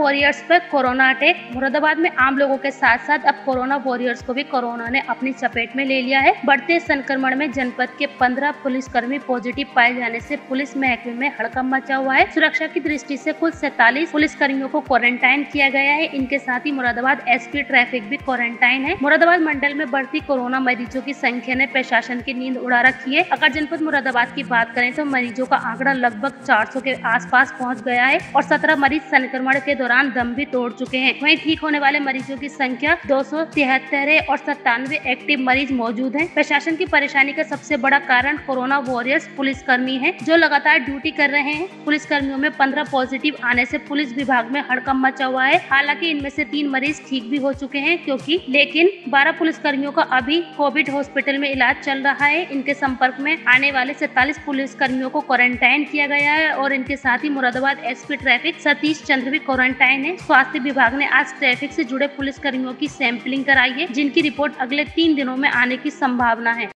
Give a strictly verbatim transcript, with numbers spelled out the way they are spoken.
Warriors पर corona attack. Moradabad में आम लोगों के साथ साथ अब कोरोना वॉरियर्स को भी कोरोना ने अपनी चपेट में ले लिया है। बढ़ते संक्रमण में जनपद के पंद्रह पुलिसकर्मी पॉजिटिव पाए जाने से पुलिस महकमे में हड़कंप मचा हुआ है। सुरक्षा की दृष्टि से कुल सैतालीस पुलिसकर्मियों को क्वारंटाइन किया गया है। इनके साथ ही मुरादाबाद एसपी ट्रैफिक भी क्वारंटाइन है। मुरादाबाद मंडल में बढ़ती कोरोना मरीजों की संख्या ने प्रशासन की नींद उड़ा रखी है। अगर जनपद मुरादाबाद की बात करें तो मरीजों का आंकड़ा लगभग चार सौ के आसपास पहुंच गया है और सत्रह मरीज संक्रमण के दौरान दम भी तोड़ चुके हैं। वहीं ठीक होने वाले मरीजों की संख्या दो सौ तिहत्तर है और सत्तानवे एक्टिव मरीज मौजूद हैं। प्रशासन की परेशानी का सबसे बड़ा कारण कोरोना वॉरियर्स पुलिसकर्मी हैं, जो लगातार ड्यूटी कर रहे हैं। पुलिसकर्मियों में पंद्रह पॉजिटिव आने से पुलिस विभाग में हड़कंप मचा हुआ है। हालांकि इनमें से तीन मरीज ठीक भी हो चुके हैं, क्योंकि लेकिन बारह पुलिसकर्मियों का अभी कोविड हॉस्पिटल में इलाज चल रहा है। इनके संपर्क में आने वाले सैतालीस पुलिसकर्मियों को क्वारंटाइन किया गया है और इनके साथ ही मुरादाबाद एसपी ट्रैफिक सतीश चंद्र भी क्वारंटाइन है। स्वास्थ्य विभाग ने आज ट्रैफिक से जुड़े पुलिसकर्मियों की सैंपलिंग कराई है, जिनकी रिपोर्ट अगले तीन दिनों में आने की संभावना है।